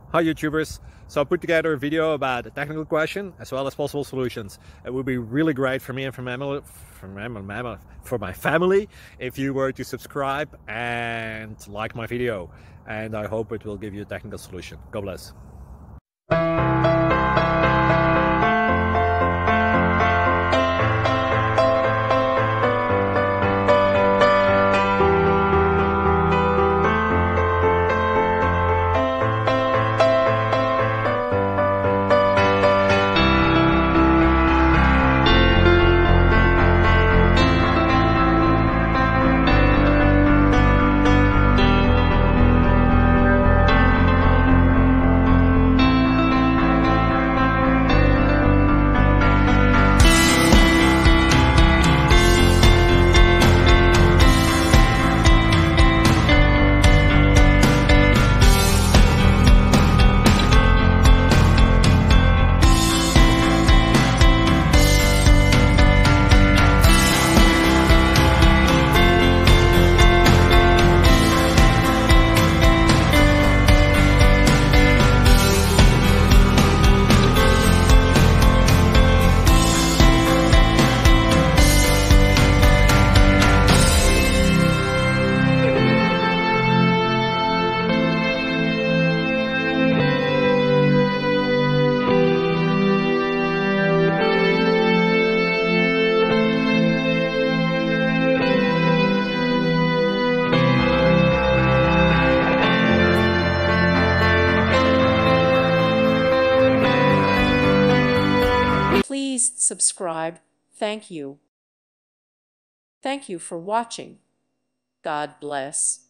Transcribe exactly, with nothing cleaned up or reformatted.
Hi YouTubers. So I put together a video about a technical question as well as possible solutions. It would be really great for me and for my family, for my, for my family if you were to subscribe and like my video. And I hope it will give you a technical solution. God bless. Please subscribe. Thank you. Thank you for watching. God bless.